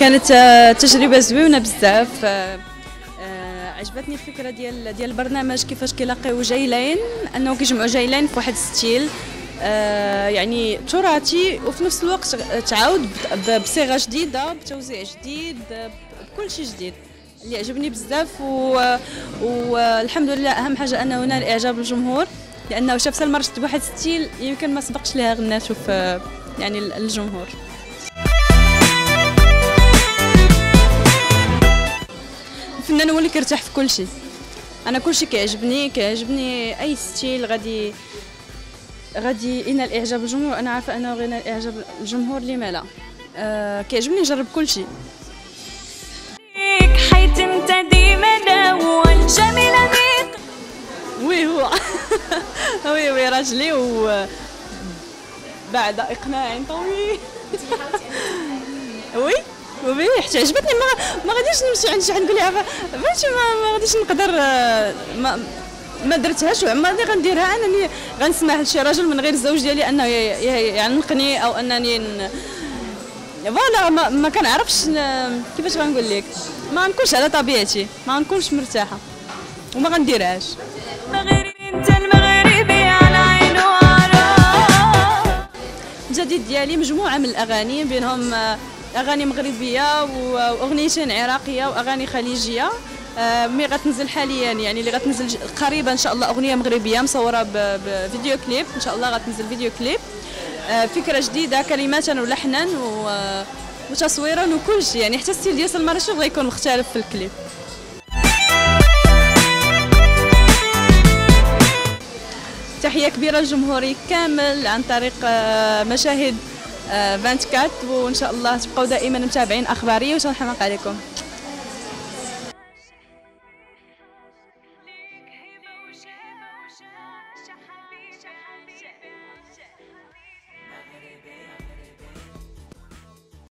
كانت تجربه زوينه بزاف. عجبتني الفكره ديال البرنامج، كيفاش كيلاقيو جيلين، انه كيجمعوا جيلين في واحد ستيل يعني تراثي، وفي نفس الوقت تعاود بصيغه جديده، بتوزيع جديد، بكل شيء جديد اللي عجبني بزاف. والحمد لله اهم حاجه انه نال اعجاب الجمهور، لانه شاف سلمى رشد بواحد ستيل يمكن ما سبقش لها غناتو في يعني الجمهور. الفنان هو اللي كيرتاح في كل شيء. انا كل شيء كيعجبني اي ستيل غادي ينال اعجاب الجمهور. انا عارفه انه غينال اعجاب الجمهور، لما لا؟ كيعجبني نجرب كل شيء. حيت انت ديما الاول جميله بيك. وي هو وي راجلي، و بعد اقناع طويل وي حتى عجبتني. ما غاديش نمشي عند شي حد نقول لها فهمتي ما غاديش نقدر، ما درتهاش وعمرني غنديرها. انني غنسمح لشي راجل من غير الزوج ديالي انه يعنقني او انني فوالا ما كنعرفش كيفاش غنقول لك، ما غنكونش على طبيعتي، ما غنكونش مرتاحه وما غنديرهاش. انت المغربي على عين وعلى. الجديد ديالي مجموعه من الاغاني، بينهم اغاني مغربيه واغنيتين عراقيه واغاني خليجيه. مي غتنزل حاليا، يعني اللي غتنزل قريبا ان شاء الله اغنيه مغربيه مصوره بفيديو كليب، ان شاء الله غتنزل فيديو كليب، فكره جديده كلمات ولحنا وتصويرا وكل شيء، يعني حتى الستيل ديال سلمى رشد غيكون مختلف في الكليب. تحيه كبيره للجمهوري كامل عن طريق مشاهد 24، وان شاء الله تبقوا دائما متابعين اخباريه وتنحماق عليكم.